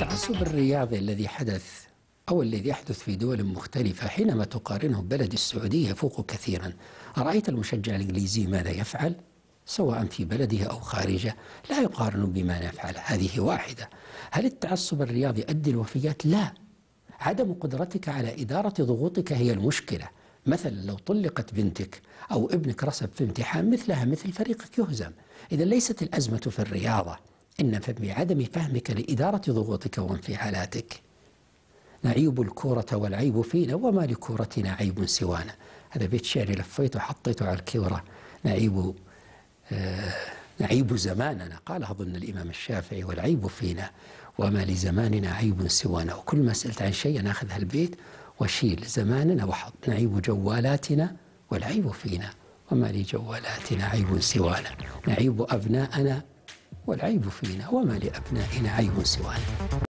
التعصب الرياضي الذي حدث أو الذي يحدث في دول مختلفة حينما تقارنه ببلد السعودية يفوق كثيرا. أرأيت المشجع الإنجليزي ماذا يفعل؟ سواء في بلده أو خارجه لا يقارن بما نفعل. هذه واحدة. هل التعصب الرياضي يؤدي الوفيات؟ لا. عدم قدرتك على إدارة ضغوطك هي المشكلة. مثلا لو طلقت بنتك أو ابنك رسب في امتحان مثلها مثل فريقك يهزم. إذا ليست الأزمة في الرياضة، إن بعدم فهمك لإدارة ضغوطك وانفعالاتك. نعيب الكورة والعيب فينا وما لكورتنا عيب سوانا. هذا بيت شعري لفيته وحطيته على الكورة. نعيب نعيب زماننا، قال أظن الإمام الشافعي، والعيب فينا وما لزماننا عيب سوانا. وكل ما سألت عن شيء أنا أخذ هالبيت وشيل زماننا وحط نعيب جوالاتنا والعيب فينا وما لجوالاتنا عيب سوانا. نعيب أبناءنا والعيب فينا وما لأبنائنا عيب سوانا.